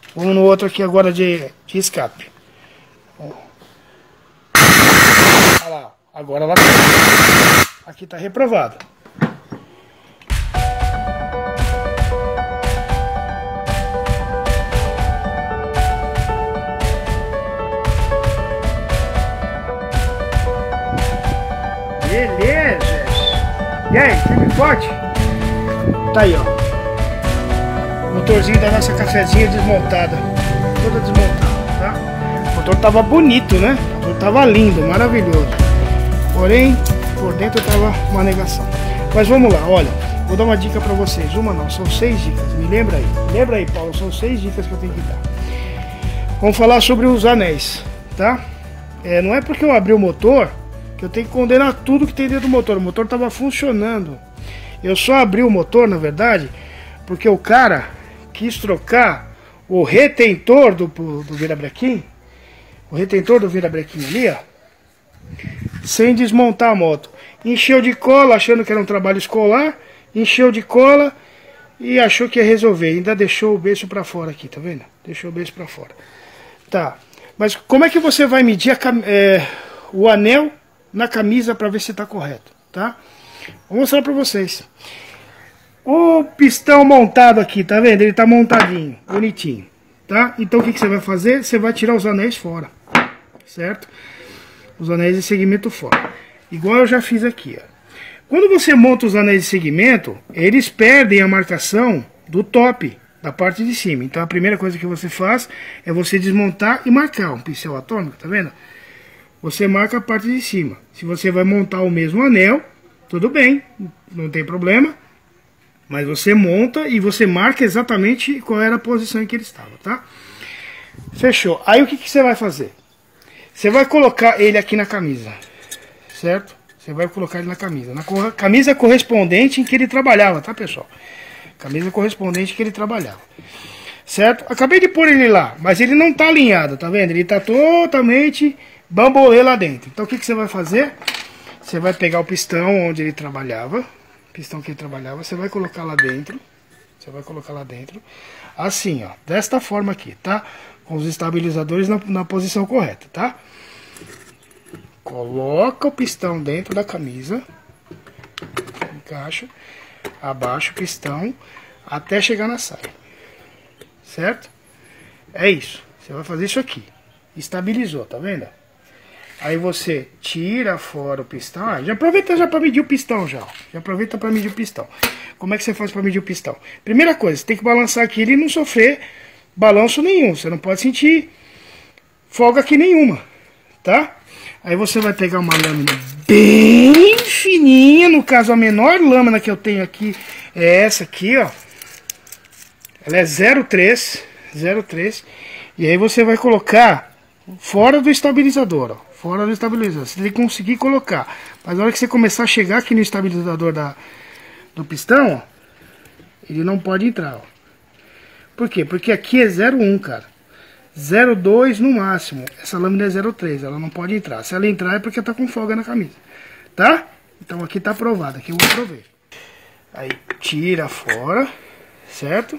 Vamos no outro aqui agora de escape. Olha lá, agora ela aqui tá reprovado. Beleza. E aí, firme e forte? Tá aí, ó. Motorzinho da nossa cafezinha desmontada. Toda desmontada, tá? O motor tava bonito, né? O motor tava lindo, maravilhoso. Porém, por dentro tava uma negação. Mas vamos lá, olha. Vou dar uma dica pra vocês. Uma não, são 6 dicas. Me lembra aí. Lembra aí, Paulo. São 6 dicas que eu tenho que dar. Vamos falar sobre os anéis, tá? Não é porque eu abri o motor que eu tenho que condenar tudo que tem dentro do motor. O motor tava funcionando. Eu só abri o motor, na verdade, porque o cara quis trocar o retentor do virabrequim, o retentor do virabrequim ali, ó, sem desmontar a moto. Encheu de cola, achando que era um trabalho escolar, encheu de cola e achou que ia resolver. Ainda deixou o beiço pra fora aqui, tá vendo? Deixou o beiço pra fora. Tá, mas como é que você vai medir o anel na camisa para ver se tá correto, tá? Vou mostrar pra vocês. O pistão montado aqui, tá vendo? Ele tá montadinho, bonitinho, tá? Então o que você vai fazer? Você vai tirar os anéis fora, certo? Os anéis de segmento fora. Igual eu já fiz aqui, ó. Quando você monta os anéis de segmento, eles perdem a marcação do top, da parte de cima. Então a primeira coisa que você faz é você desmontar e marcar um pincel atômico, tá vendo? Você marca a parte de cima. Se você vai montar o mesmo anel, tudo bem, não tem problema. Mas você monta e você marca exatamente qual era a posição em que ele estava, tá? Fechou. Aí o que você vai fazer? Você vai colocar ele aqui na camisa, certo? Você vai colocar ele na camisa. Na camisa correspondente em que ele trabalhava, tá, pessoal? Camisa correspondente que ele trabalhava. Certo? Acabei de pôr ele lá, mas ele não tá alinhado, tá vendo? Ele tá totalmente bambolê lá dentro. Então o que você vai fazer? Você vai pegar o pistão onde ele trabalhava. Pistão que ele trabalhava, você vai colocar lá dentro. Você vai colocar lá dentro. Assim, ó. Desta forma aqui, tá? Com os estabilizadores na posição correta, tá? Coloca o pistão dentro da camisa. Encaixa. Abaixa o pistão até chegar na saia. Certo? É isso. Você vai fazer isso aqui. Estabilizou, tá vendo? Aí você tira fora o pistão. Já aproveita já para medir o pistão já. Já aproveita para medir o pistão. Como é que você faz para medir o pistão? Primeira coisa, você tem que balançar aqui e não sofrer balanço nenhum. Você não pode sentir folga aqui nenhuma, tá? Aí você vai pegar uma lâmina bem fininha. No caso, a menor lâmina que eu tenho aqui é essa aqui, ó. Ela é 0,3. 0,3. E aí você vai colocar fora do estabilizador, ó. Fora do estabilizador. Você tem que conseguir colocar. Mas na hora que você começar a chegar aqui no estabilizador do pistão, ó, ele não pode entrar, ó. Por quê? Porque aqui é 0,1, cara. 0,2 no máximo. Essa lâmina é 0,3. Ela não pode entrar. Se ela entrar é porque tá com folga na camisa. Tá? Então aqui tá aprovado. Aqui eu vou prover. Aí tira fora. Certo?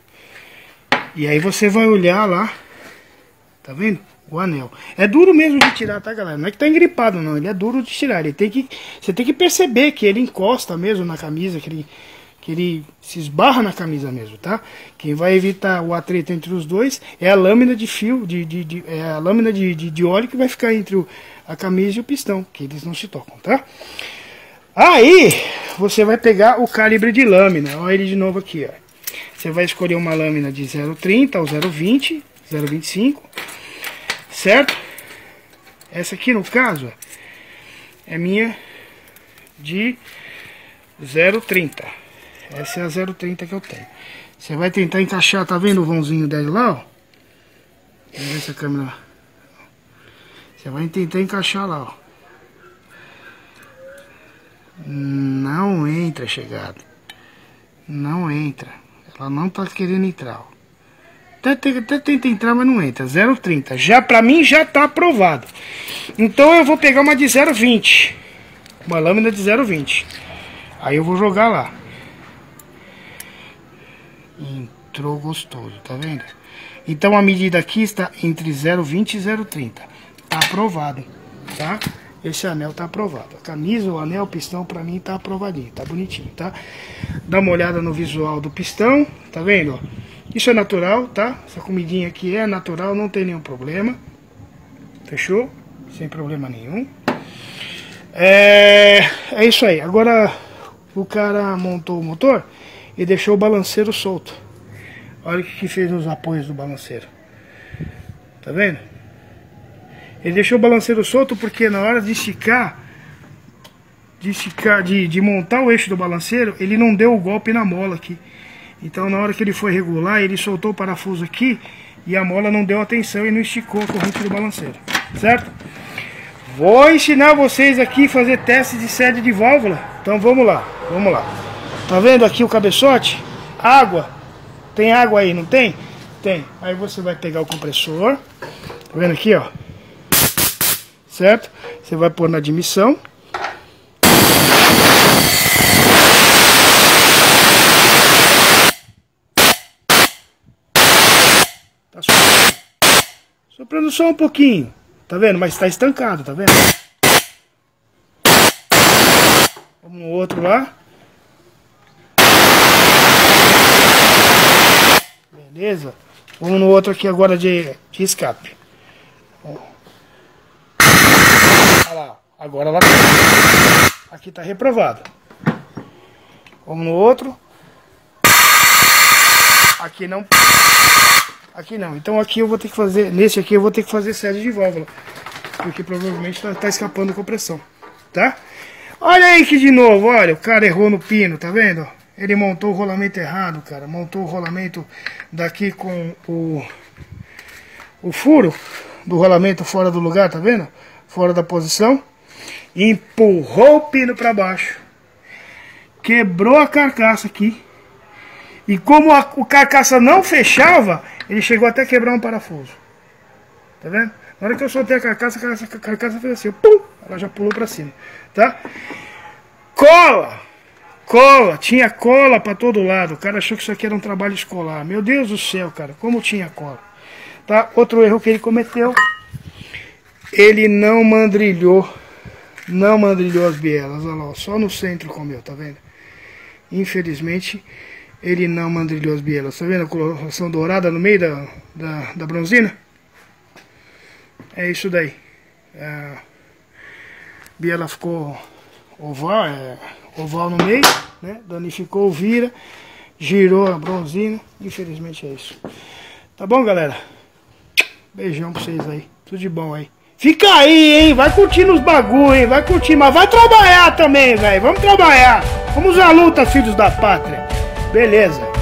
E aí você vai olhar lá. Tá vendo? O anel. É duro mesmo de tirar, tá, galera? Não é que tá engripado, não. Ele é duro de tirar. Você tem que perceber que ele encosta mesmo na camisa, que ele se esbarra na camisa mesmo, tá? Quem vai evitar o atrito entre os dois é a lâmina de fio, é a lâmina de óleo que vai ficar entre a camisa e o pistão, que eles não se tocam, tá? Aí, você vai pegar o calibre de lâmina. Olha ele de novo aqui, ó. Você vai escolher uma lâmina de 0,30 ou 0,20, 0,25. Certo? Essa aqui no caso é minha de 0,30. Essa é a 0,30 que eu tenho. Você vai tentar encaixar, tá vendo o vãozinho dele lá, ó? Vamos ver se a câmera... Você vai tentar encaixar lá, ó. Não entra, chegada. Não entra. Ela não tá querendo entrar, ó. Até tenta entrar, mas não entra. 0,30. Já pra mim já tá aprovado. Então eu vou pegar uma de 0,20. Uma lâmina de 0,20. Aí eu vou jogar lá. Entrou gostoso, tá vendo? Então a medida aqui está entre 0,20 e 0,30. Tá aprovado, tá? Esse anel tá aprovado. A camisa, o anel, o pistão pra mim tá aprovadinho, tá bonitinho, tá? Dá uma olhada no visual do pistão, tá vendo, ó? Isso é natural, tá? Essa comidinha aqui é natural, não tem nenhum problema. Fechou? Sem problema nenhum. É isso aí. Agora o cara montou o motor e deixou o balanceiro solto. Olha o que fez nos apoios do balanceiro. Tá vendo? Ele deixou o balanceiro solto porque na hora de esticar, de montar o eixo do balanceiro, ele não deu o golpe na mola aqui. Então na hora que ele foi regular, ele soltou o parafuso aqui e a mola não deu atenção e não esticou a corrente do balanceiro. Certo? Vou ensinar vocês aqui a fazer teste de sede de válvula. Então vamos lá, vamos lá. Tá vendo aqui o cabeçote? Água. Tem água aí, não tem? Tem. Aí você vai pegar o compressor. Tá vendo aqui, ó? Certo? Você vai pôr na admissão. Tá soprando. Soprando só um pouquinho. Tá vendo? Mas tá estancado, tá vendo? Vamos no outro lá. Beleza? Vamos no outro aqui agora de escape. Olha lá. Agora lá. Aqui tá reprovado. Vamos no outro. Aqui não. Aqui não. Então aqui eu vou ter que fazer. Nesse aqui eu vou ter que fazer sede de válvula. Porque provavelmente tá escapando compressão. Tá? Olha aí que de novo, olha. O cara errou no pino, tá vendo? Ele montou o rolamento errado, cara. Montou o rolamento daqui com o furo do rolamento fora do lugar, tá vendo? Fora da posição. Empurrou o pino para baixo. Quebrou a carcaça aqui. E como o carcaça não fechava, ele chegou até a quebrar um parafuso. Tá vendo? Na hora que eu soltei a carcaça fez assim, pum! Ela já pulou para cima, tá? Cola! Cola, tinha cola para todo lado. O cara achou que isso aqui era um trabalho escolar. Meu Deus do céu, cara, como tinha cola. Tá? Outro erro que ele cometeu, ele não mandrilhou as bielas. Olha lá, só no centro comeu, tá vendo? Infelizmente, ele não mandrilhou as bielas. Tá vendo a coloração dourada no meio da bronzina? É isso daí. A biela ficou oval no meio, né? Danificou o vira, girou a bronzina. Infelizmente é isso. Tá bom, galera? Beijão pra vocês aí. Tudo de bom aí. Fica aí, hein? Vai curtindo os bagulho, hein? Vai curtir, mas vai trabalhar também, velho. Vamos trabalhar. Vamos à luta, filhos da pátria. Beleza.